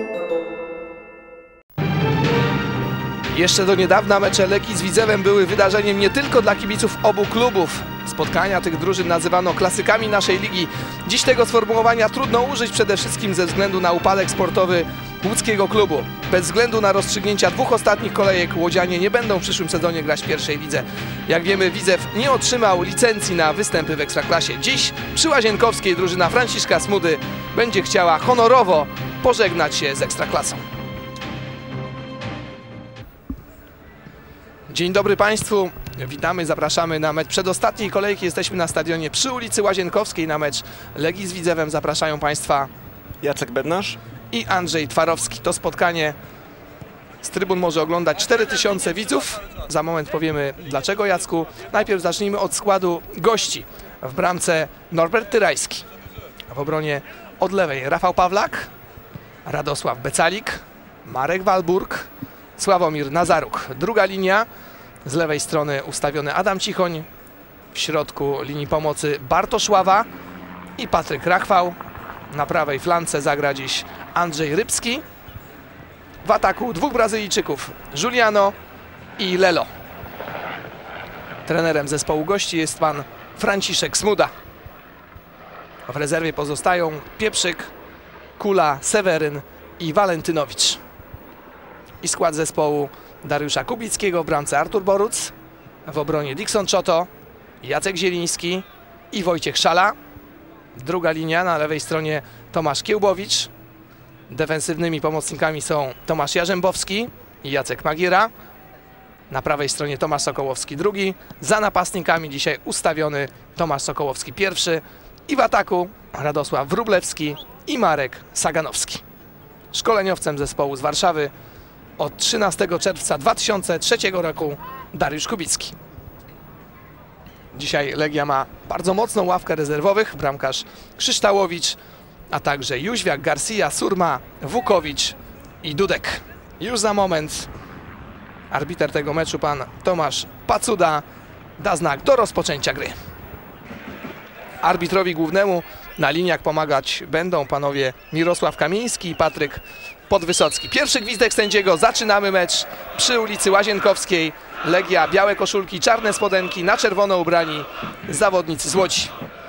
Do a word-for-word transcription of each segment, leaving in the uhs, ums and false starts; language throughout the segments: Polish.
Jeszcze do niedawna mecze Legii z Widzewem były wydarzeniem nie tylko dla kibiców obu klubów. Spotkania tych drużyn nazywano klasykami naszej ligi. Dziś tego sformułowania trudno użyć, przede wszystkim ze względu na upadek sportowy łódzkiego klubu. Bez względu na rozstrzygnięcia dwóch ostatnich kolejek łodzianie nie będą w przyszłym sezonie grać w pierwszej lidze. Jak wiemy, Widzew nie otrzymał licencji na występy w Ekstraklasie. Dziś przy Łazienkowskiej drużyna Franciszka Smudy będzie chciała honorowo pożegnać się z Ekstraklasą. Dzień dobry Państwu, witamy, zapraszamy na mecz przedostatniej kolejki. Jesteśmy na stadionie przy ulicy Łazienkowskiej na mecz Legii z Widzewem. Zapraszają Państwa Jacek Bednarz i Andrzej Twarowski. To spotkanie z trybun może oglądać cztery tysiące widzów. Za moment powiemy dlaczego, Jacku. Najpierw zacznijmy od składu gości. W bramce Norbert Tyrajski. W obronie od lewej Rafał Pawlak, Radosław Becalik, Marek Walburg, Sławomir Nazaruk. Druga linia, z lewej strony ustawiony Adam Cichoń, w środku linii pomocy Bartosz Ława i Patryk Rachwał. Na prawej flance zagra dziś Andrzej Rybski. W ataku dwóch Brazylijczyków, Juliano i Lelo. Trenerem zespołu gości jest pan Franciszek Smuda. W rezerwie pozostają Pieprzyk, Kula, Seweryn i Walentynowicz. I skład zespołu Dariusza Kubickiego: w bramce Artur Boruc, w obronie Dixon Czoto, Jacek Zieliński i Wojciech Szala. Druga linia, na lewej stronie Tomasz Kiełbowicz. Defensywnymi pomocnikami są Tomasz Jarzębowski i Jacek Magiera. Na prawej stronie Tomasz Sokołowski drugi. Za napastnikami dzisiaj ustawiony Tomasz Sokołowski pierwszy. I w ataku Radosław Wróblewski i Marek Saganowski. Szkoleniowcem zespołu z Warszawy od trzynastego czerwca dwa tysiące trzeciego roku Dariusz Kubicki. Dzisiaj Legia ma bardzo mocną ławkę rezerwowych. Bramkarz Krzyształowicz, a także Jóźwiak, Garcia, Surma, Wukowicz i Dudek. Już za moment arbiter tego meczu, pan Tomasz Pacuda, da znak do rozpoczęcia gry. Arbitrowi głównemu na liniach pomagać będą panowie Mirosław Kamiński i Patryk Podwysocki. Pierwszy gwizdek sędziego. Zaczynamy mecz przy ulicy Łazienkowskiej. Legia, białe koszulki, czarne spodenki, na czerwono ubrani zawodnicy z Łodzi.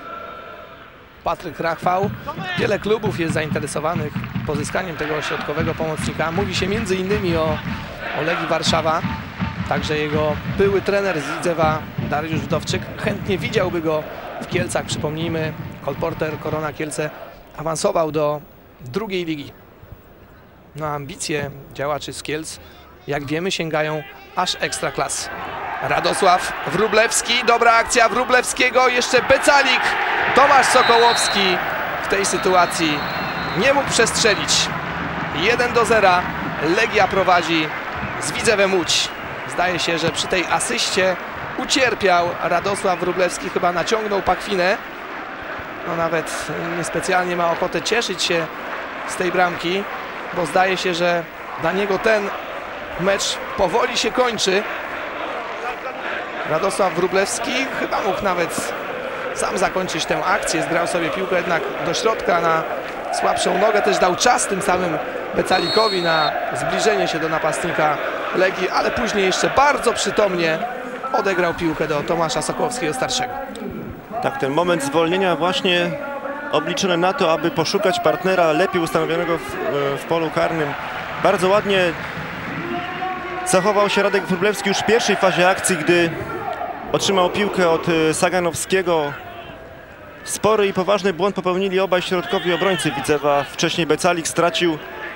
Patryk Rachwał. Wiele klubów jest zainteresowanych pozyskaniem tego środkowego pomocnika. Mówi się między innymi o, o Legii Warszawa. Także jego były trener z Widzewa Dariusz Wdowczyk chętnie widziałby go w Kielcach. Przypomnijmy, kolporter Korona Kielce awansował do drugiej ligi. No, ambicje działaczy z Kielc, jak wiemy, sięgają aż ekstraklasy. Radosław Wróblewski, dobra akcja Wróblewskiego, jeszcze Becalik. Tomasz Sokołowski w tej sytuacji nie mógł przestrzelić. jeden do zera. Legia prowadzi z Widzewem Łódź. Zdaje się, że przy tej asyście ucierpiał Radosław Wróblewski, chyba naciągnął pachwinę. No, nawet niespecjalnie ma ochotę cieszyć się z tej bramki, bo zdaje się, że dla niego ten mecz powoli się kończy. Radosław Wróblewski chyba mógł nawet sam zakończyć tę akcję. Zgrał sobie piłkę jednak do środka na słabszą nogę. Też dał czas tym samym Becalikowi na zbliżenie się do napastnika Legii, ale później jeszcze bardzo przytomnie odegrał piłkę do Tomasza Sokołowskiego starszego. Tak, ten moment zwolnienia właśnie obliczony na to, aby poszukać partnera lepiej ustanowionego w, w polu karnym. Bardzo ładnie zachował się Radek Wróblewski już w pierwszej fazie akcji, gdy otrzymał piłkę od Saganowskiego. Spory i poważny błąd popełnili obaj środkowi obrońcy Widzewa. Wcześniej Becalik stracił,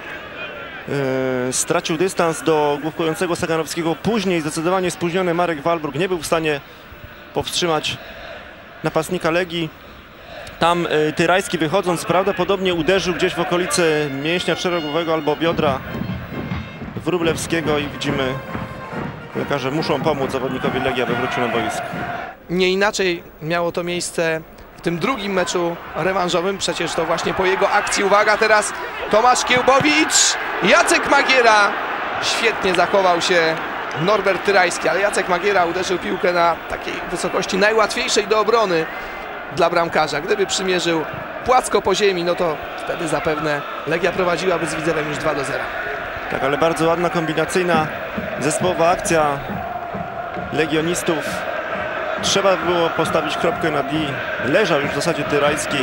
yy, stracił dystans do główkującego Saganowskiego. Później zdecydowanie spóźniony Marek Walburg nie był w stanie powstrzymać napastnika Legii. Tam y, Tyrajski, wychodząc, prawdopodobnie uderzył gdzieś w okolice mięśnia szeregowego albo biodra Wróblewskiego i widzimy, lekarze muszą pomóc zawodnikowi Legii, aby wrócił na boisko. Nie inaczej miało to miejsce w tym drugim meczu rewanżowym. Przecież to właśnie po jego akcji, uwaga teraz, Tomasz Kiełbowicz, Jacek Magiera. Świetnie zachował się Norbert Tyrajski, ale Jacek Magiera uderzył piłkę na takiej wysokości najłatwiejszej do obrony dla bramkarza. Gdyby przymierzył płasko po ziemi, no to wtedy zapewne Legia prowadziłaby z Widzewem już dwa do zera. Tak, ale bardzo ładna, kombinacyjna, zespołowa akcja legionistów. Trzeba było postawić kropkę nad i. Leżał już w zasadzie Tyrajski.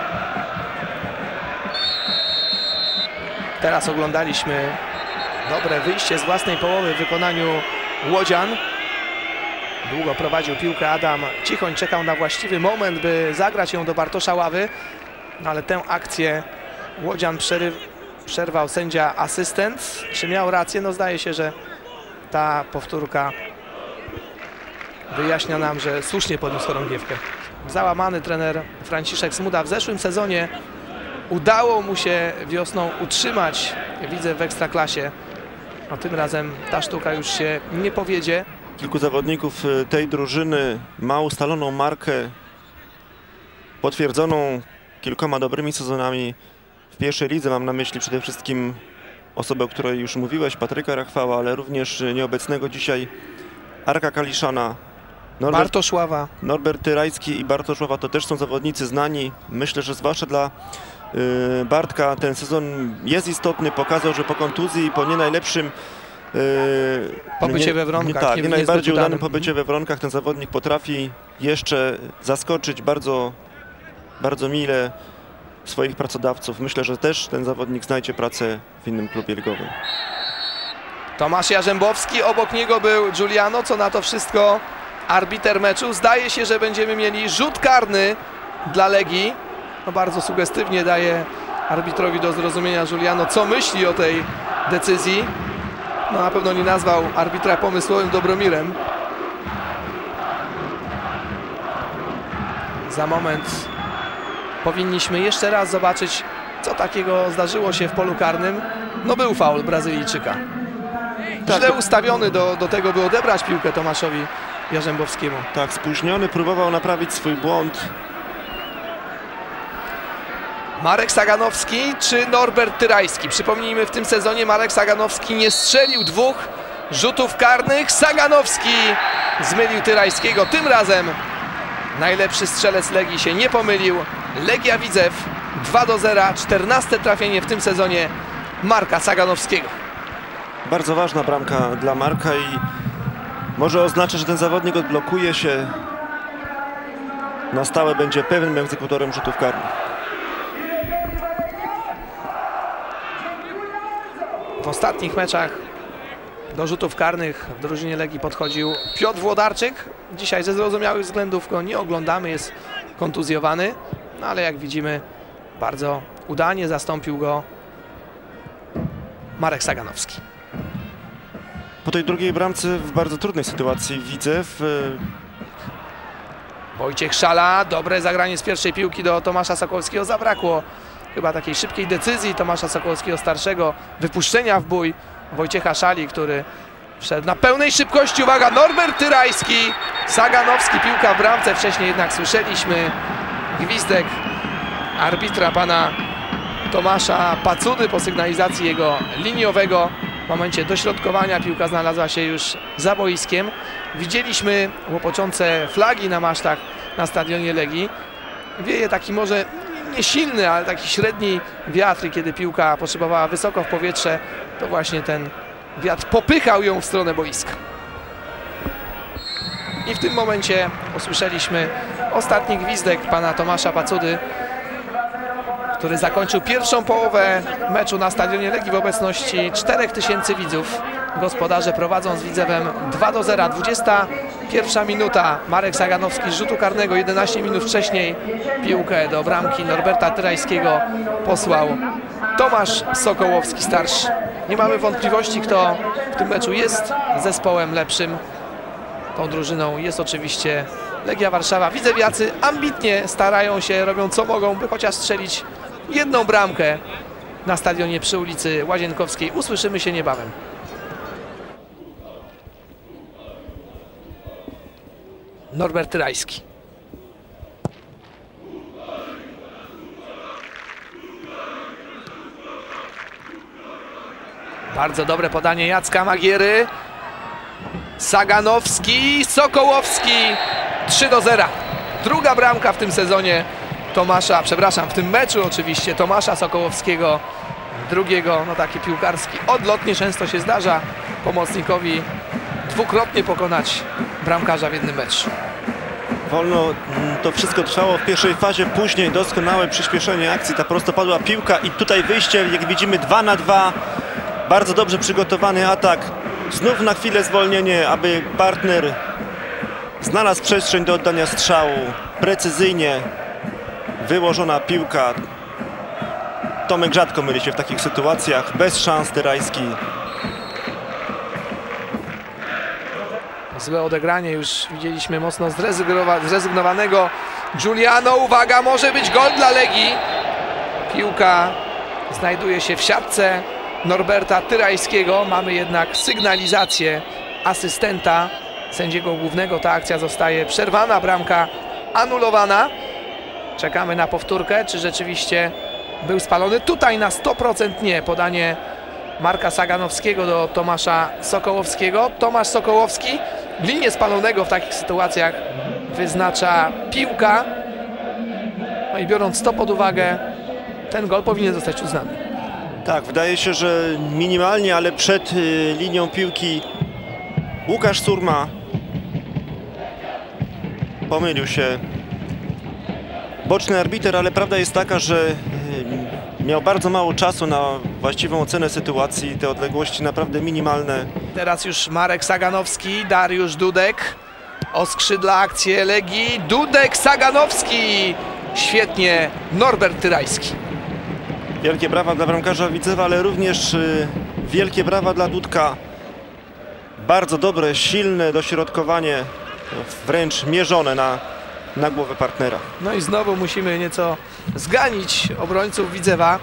Teraz oglądaliśmy dobre wyjście z własnej połowy w wykonaniu łodzian. Długo prowadził piłkę Adam Cichoń, czekał na właściwy moment, by zagrać ją do Bartosza Ławy. No ale tę akcję łodzian przeryw, przerwał sędzia asystent. Czy miał rację? No zdaje się, że ta powtórka wyjaśnia nam, że słusznie podniósł chorągiewkę. Załamany trener Franciszek Smuda. W zeszłym sezonie udało mu się wiosną utrzymać Widzew w Ekstraklasie. No tym razem ta sztuka już się nie powiedzie. Kilku zawodników tej drużyny ma ustaloną markę potwierdzoną kilkoma dobrymi sezonami w pierwszej lidze. Mam na myśli przede wszystkim osobę, o której już mówiłeś, Patryka Rachwała, ale również nieobecnego dzisiaj Arka Kaliszana. Norbert, Bartosz Ława. Norbert Tyrajski i Bartosz Ława to też są zawodnicy znani. Myślę, że zwłaszcza dla y, Bartka ten sezon jest istotny. Pokazał, że po kontuzji i po nie najlepszym Yy, pobycie nie, we Wronkach. Nie, tak, nie, nie najbardziej udanym udanym pobycie we Wronkach ten zawodnik potrafi jeszcze zaskoczyć bardzo, bardzo mile swoich pracodawców. Myślę, że też ten zawodnik znajdzie pracę w innym klubie ligowym. Tomasz Jarzębowski, obok niego był Giuliano. Co na to wszystko arbiter meczu? Zdaje się, że będziemy mieli rzut karny dla Legii. No bardzo sugestywnie daje arbitrowi do zrozumienia Giuliano, co myśli o tej decyzji. No na pewno nie nazwał arbitra pomysłowym Dobromirem. Za moment powinniśmy jeszcze raz zobaczyć, co takiego zdarzyło się w polu karnym. No był faul Brazylijczyka. Tak. Źle ustawiony do, do tego, by odebrać piłkę Tomaszowi Jarzębowskiemu. Tak, spóźniony, próbował naprawić swój błąd. Marek Saganowski czy Norbert Tyrajski? Przypomnijmy, w tym sezonie Marek Saganowski nie strzelił dwóch rzutów karnych. Saganowski zmylił Tyrajskiego. Tym razem najlepszy strzelec Legii się nie pomylił. Legia Widzew dwa do zera. czternaste trafienie w tym sezonie Marka Saganowskiego. Bardzo ważna bramka dla Marka i może oznacza, że ten zawodnik odblokuje się. Na stałe będzie pewnym egzekutorem rzutów karnych. W ostatnich meczach do rzutów karnych w drużynie Legii podchodził Piotr Włodarczyk. Dzisiaj ze zrozumiałych względów go nie oglądamy, jest kontuzjowany. No ale jak widzimy, bardzo udanie zastąpił go Marek Saganowski. Po tej drugiej bramce w bardzo trudnej sytuacji Widzew. Wojciech Szala, dobre zagranie z pierwszej piłki do Tomasza Sokołowskiego. Zabrakło chyba takiej szybkiej decyzji Tomasza Sokołowskiego starszego, wypuszczenia w bój Wojciecha Szali, który wszedł na pełnej szybkości. Uwaga, Norbert Tyrajski, Saganowski, piłka w bramce. Wcześniej jednak słyszeliśmy gwizdek arbitra pana Tomasza Pacudy po sygnalizacji jego liniowego. W momencie dośrodkowania piłka znalazła się już za boiskiem. Widzieliśmy łopoczące flagi na masztach na stadionie Legii. Wieje taki może nie silny, ale taki średni wiatr, kiedy piłka potrzebowała wysoko w powietrze, to właśnie ten wiatr popychał ją w stronę boiska. I w tym momencie usłyszeliśmy ostatni gwizdek pana Tomasza Pacudy, który zakończył pierwszą połowę meczu na stadionie Legii w obecności czterech tysięcy widzów. Gospodarze prowadzą z Widzewem dwa do zera. dwudziesta pierwsza minuta. Marek Saganowski z rzutu karnego. jedenaście minut wcześniej piłkę do bramki Norberta Tyrajskiego posłał Tomasz Sokołowski starszy. Nie mamy wątpliwości, kto w tym meczu jest zespołem lepszym. Tą drużyną jest oczywiście Legia Warszawa. Widzewiacy ambitnie starają się, robią co mogą, by chociaż strzelić jedną bramkę na stadionie przy ulicy Łazienkowskiej. Usłyszymy się niebawem. Norbert Tyrajski. Bardzo dobre podanie Jacka Magiery. Saganowski, Sokołowski. trzy do zera. druga bramka w tym sezonie Tomasza, przepraszam, w tym meczu oczywiście Tomasza Sokołowskiego, drugiego, no taki piłkarski odlot. Nieczęsto się zdarza pomocnikowi dwukrotnie pokonać bramkarza w jednym meczu. Wolno to wszystko trwało w pierwszej fazie, później doskonałe przyspieszenie akcji, ta prostopadła piłka i tutaj wyjście, jak widzimy, dwa na dwa. Bardzo dobrze przygotowany atak. Znów na chwilę zwolnienie, aby partner znalazł przestrzeń do oddania strzału. Precyzyjnie wyłożona piłka. Tomek rzadko myli się w takich sytuacjach. Bez szans Tyrajski. Złe odegranie, już widzieliśmy mocno zrezygnowanego Giuliano. Uwaga, może być gol dla Legii. Piłka znajduje się w siatce Norberta Tyrajskiego. Mamy jednak sygnalizację asystenta sędziego głównego. Ta akcja zostaje przerwana, bramka anulowana. Czekamy na powtórkę, czy rzeczywiście był spalony. Tutaj na sto procent nie. Podanie Marka Saganowskiego do Tomasza Sokołowskiego. Tomasz Sokołowski linię spalonego w takich sytuacjach wyznacza piłka. No i biorąc to pod uwagę, ten gol powinien zostać uznany. Tak, wydaje się, że minimalnie, ale przed y, linią piłki Łukasz Surma pomylił się. Boczny arbiter, ale prawda jest taka, że y, miał bardzo mało czasu na właściwą ocenę sytuacji. Te odległości naprawdę minimalne. Teraz już Marek Saganowski, Dariusz Dudek oskrzydla akcję Legii. Dudek, Saganowski. Świetnie Norbert Tyrajski. Wielkie brawa dla bramkarza Widzewa, ale również y, wielkie brawa dla Dudka. Bardzo dobre, silne dośrodkowanie, wręcz mierzone na, na głowę partnera. No i znowu musimy nieco zganić obrońców Widzewa.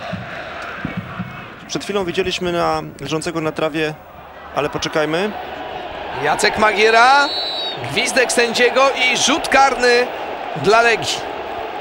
Przed chwilą widzieliśmy na leżącego na trawie, ale poczekajmy. Jacek Magiera, gwizdek sędziego i rzut karny dla Legii.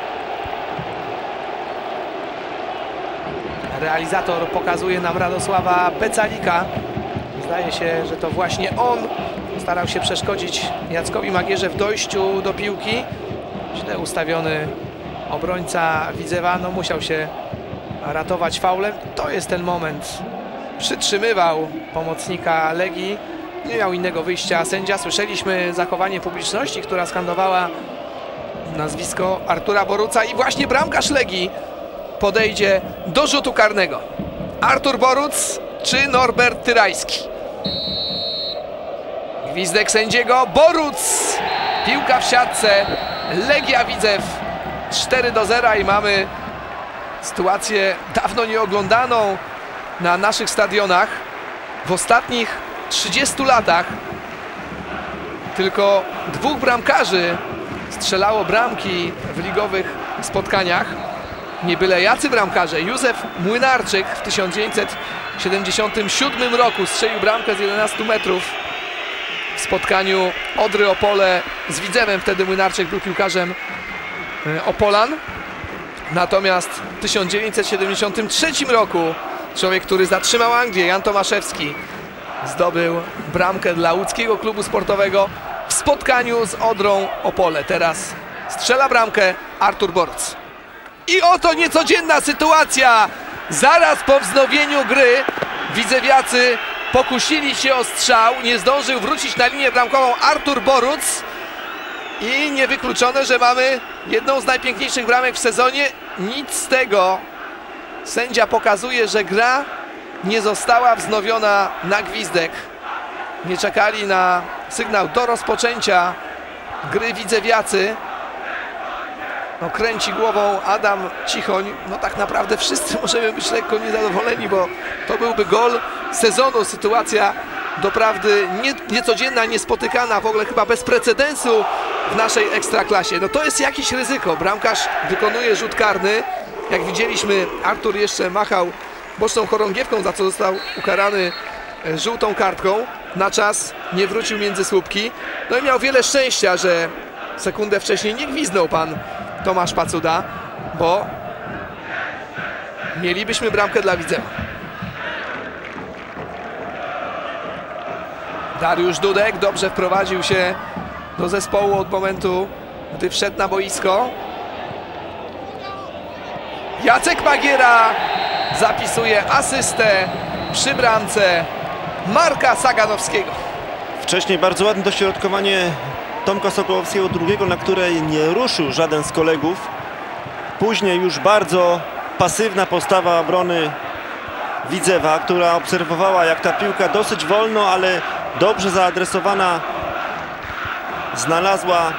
Realizator pokazuje nam Radosława Pecalika. Zdaje się, że to właśnie on starał się przeszkodzić Jackowi Magierze w dojściu do piłki. Źle ustawiony obrońca Widzewa, no musiał się ratować faulem. To jest ten moment. Przytrzymywał pomocnika Legii. Nie miał innego wyjścia sędzia. Słyszeliśmy zachowanie publiczności, która skandowała nazwisko Artura Boruca i właśnie bramkarz Legii podejdzie do rzutu karnego. Artur Boruc czy Norbert Tyrajski? Gwizdek sędziego. Boruc! Piłka w siatce. Legia Widzew cztery do zera i mamy sytuację dawno nieoglądaną na naszych stadionach. W ostatnich trzydziestu latach tylko dwóch bramkarzy strzelało bramki w ligowych spotkaniach. Nie byle jacy bramkarze. Józef Młynarczyk w tysiąc dziewięćset siedemdziesiątym siódmym roku strzelił bramkę z jedenastu metrów w spotkaniu Odry Opole z Widzewem. Wtedy Młynarczyk był piłkarzem Opolan. Natomiast w tysiąc dziewięćset siedemdziesiątym trzecim roku człowiek, który zatrzymał Anglię, Jan Tomaszewski, zdobył bramkę dla łódzkiego klubu sportowego w spotkaniu z Odrą Opole. Teraz strzela bramkę Artur Boruc. I oto niecodzienna sytuacja. Zaraz po wznowieniu gry widzewiacy pokusili się o strzał. Nie zdążył wrócić na linię bramkową Artur Boruc. I niewykluczone, że mamy jedną z najpiękniejszych bramek w sezonie. Nic z tego. Sędzia pokazuje, że gra nie została wznowiona na gwizdek. Nie czekali na sygnał do rozpoczęcia gry widzewiacy. No, kręci głową Adam Cichoń. No tak naprawdę wszyscy możemy być lekko niezadowoleni, bo to byłby gol sezonu. Sytuacja doprawdy nie, niecodzienna, niespotykana, w ogóle chyba bez precedensu w naszej ekstraklasie. No to jest jakieś ryzyko. Bramkarz wykonuje rzut karny. Jak widzieliśmy, Artur jeszcze machał boczną chorągiewką, za co został ukarany żółtą kartką. Na czas nie wrócił między słupki. No i miał wiele szczęścia, że sekundę wcześniej nie gwizdnął pan Tomasz Pacuda, bo mielibyśmy bramkę dla Widzewa. Dariusz Dudek dobrze wprowadził się do zespołu od momentu gdy wszedł na boisko. Jacek Magiera zapisuje asystę przy bramce Marka Saganowskiego. Wcześniej bardzo ładne dośrodkowanie Tomka Sokołowskiego drugiego, na której nie ruszył żaden z kolegów. Później już bardzo pasywna postawa obrony Widzewa, która obserwowała, jak ta piłka dosyć wolno, ale dobrze zaadresowana znalazła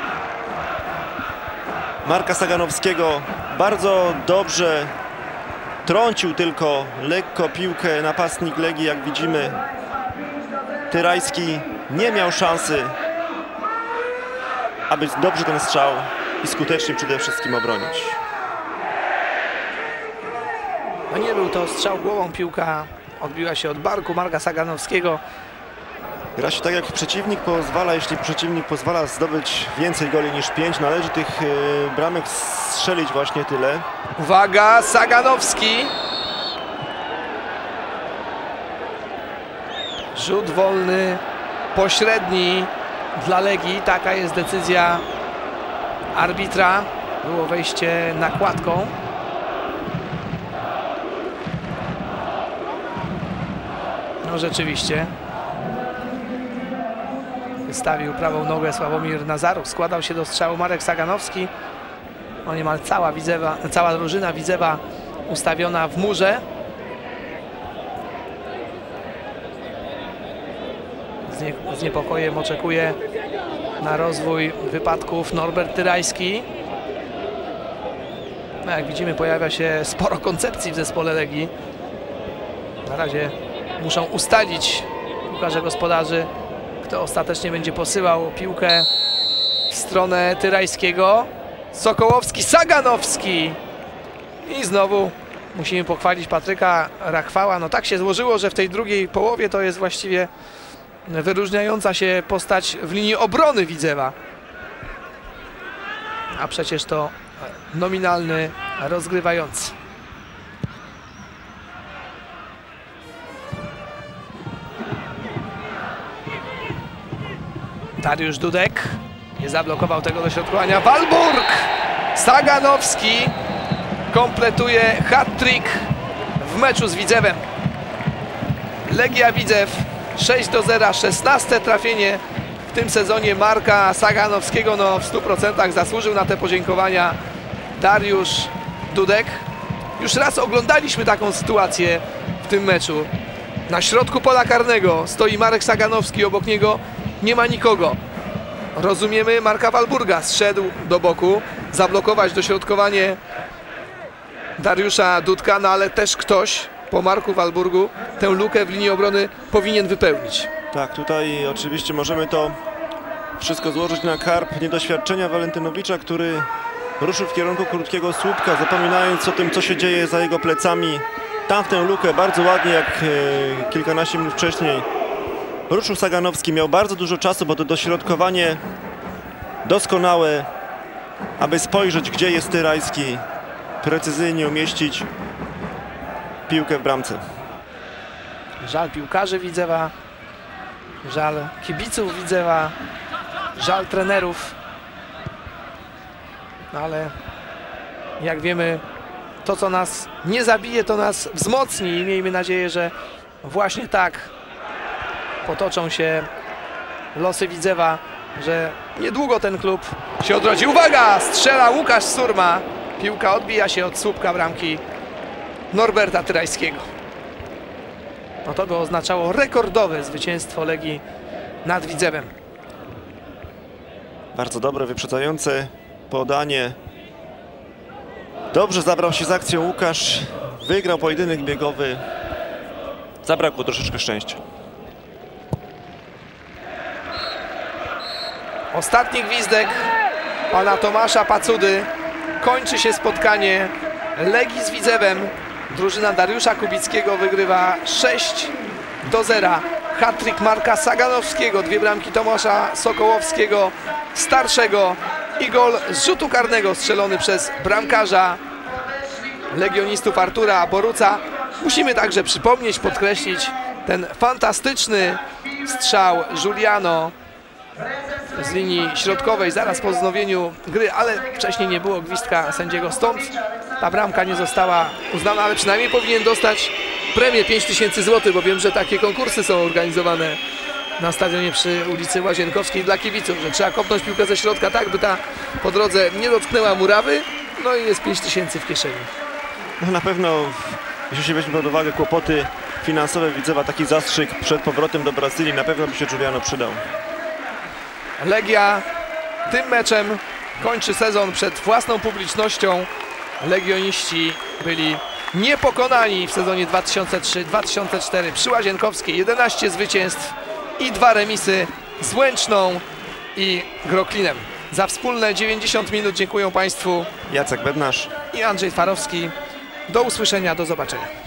Marka Saganowskiego. Bardzo dobrze trącił tylko lekko piłkę napastnik Legii, jak widzimy. Tyrajski nie miał szansy, aby dobrze ten strzał i skutecznie przede wszystkim obronić. No nie był to strzał głową, piłka odbiła się od barku Marka Saganowskiego. Gra się tak, jak przeciwnik pozwala. Jeśli przeciwnik pozwala zdobyć więcej goli niż pięć, należy tych yy, bramek strzelić właśnie tyle. Uwaga, Saganowski. Rzut wolny, pośredni dla Legii. Taka jest decyzja arbitra. Było wejście nakładką. No rzeczywiście. Wystawił prawą nogę Sławomir Nazaruk. Składał się do strzału Marek Saganowski. No niemal cała Widzewa, cała drużyna Widzewa ustawiona w murze. Z, nie, z niepokojem oczekuje na rozwój wypadków Norbert Tyrajski. No jak widzimy, pojawia się sporo koncepcji w zespole Legii. Na razie muszą ustalić piłkarze gospodarzy, kto ostatecznie będzie posyłał piłkę w stronę Tyrajskiego. Sokołowski, Saganowski. I znowu musimy pochwalić Patryka Rachwała. No tak się złożyło, że w tej drugiej połowie to jest właściwie wyróżniająca się postać w linii obrony Widzewa. A przecież to nominalny rozgrywający. Dariusz Dudek nie zablokował tego dośrodkowania. Walburg! Saganowski kompletuje hat-trick w meczu z Widzewem. Legia Widzew sześć do zera, szesnaste trafienie w tym sezonie Marka Saganowskiego. No w stu procentach zasłużył na te podziękowania Dariusz Dudek. Już raz oglądaliśmy taką sytuację w tym meczu. Na środku pola karnego stoi Marek Saganowski, obok niego nie ma nikogo. Rozumiemy Marka Walburga. Zszedł do boku, zablokować dośrodkowanie Dariusza Dudka, no ale też ktoś po Marku Walburgu tę lukę w linii obrony powinien wypełnić. Tak, tutaj oczywiście możemy to wszystko złożyć na karb niedoświadczenia Walentynowicza, który ruszył w kierunku krótkiego słupka, zapominając o tym, co się dzieje za jego plecami. Tam w tę lukę bardzo ładnie, jak e, kilkanaście minut wcześniej, ruszył Saganowski. Miał bardzo dużo czasu, bo to dośrodkowanie doskonałe, aby spojrzeć, gdzie jest Tyrajski, precyzyjnie umieścić piłkę w bramce. Żal piłkarzy Widzewa, żal kibiców Widzewa, żal trenerów. No ale jak wiemy, to co nas nie zabije, to nas wzmocni i miejmy nadzieję, że właśnie tak potoczą się losy Widzewa, że niedługo ten klub się odrodzi. Uwaga! Strzela Łukasz Surma. Piłka odbija się od słupka bramki Norberta Tyrajskiego. No to by oznaczało rekordowe zwycięstwo Legii nad Widzewem. Bardzo dobre, wyprzedzające podanie. Dobrze zabrał się z akcją Łukasz. Wygrał pojedynek biegowy. Zabrakło troszeczkę szczęścia. Ostatni gwizdek pana Tomasza Pacudy. Kończy się spotkanie Legii z Widzewem. Drużyna Dariusza Kubickiego wygrywa sześć do zera. Hat-trick Marka Saganowskiego, dwie bramki Tomasza Sokołowskiego starszego i gol z rzutu karnego strzelony przez bramkarza legionistów Artura Boruca. Musimy także przypomnieć, podkreślić ten fantastyczny strzał Giuliano z linii środkowej zaraz po wznowieniu gry, ale wcześniej nie było gwizdka sędziego, stąd ta bramka nie została uznana, ale przynajmniej powinien dostać premię pięć tysięcy złotych, bo wiem, że takie konkursy są organizowane na stadionie przy ulicy Łazienkowskiej dla kibiców, że trzeba kopnąć piłkę ze środka tak, by ta po drodze nie dotknęła murawy, no i jest pięć tysięcy w kieszeni. No na pewno, jeśli się weźmie pod uwagę kłopoty finansowe Widzewa, taki zastrzyk przed powrotem do Brazylii na pewno by się Giuliano przydał. Legia tym meczem kończy sezon przed własną publicznością. Legioniści byli niepokonani w sezonie dwa tysiące trzy dwa tysiące cztery przy Łazienkowskiej. jedenaście zwycięstw i dwa remisy z Łęczną i Groklinem. Za wspólne dziewięćdziesiąt minut dziękuję Państwu Jacek Bednarz i Andrzej Farowski. Do usłyszenia, do zobaczenia.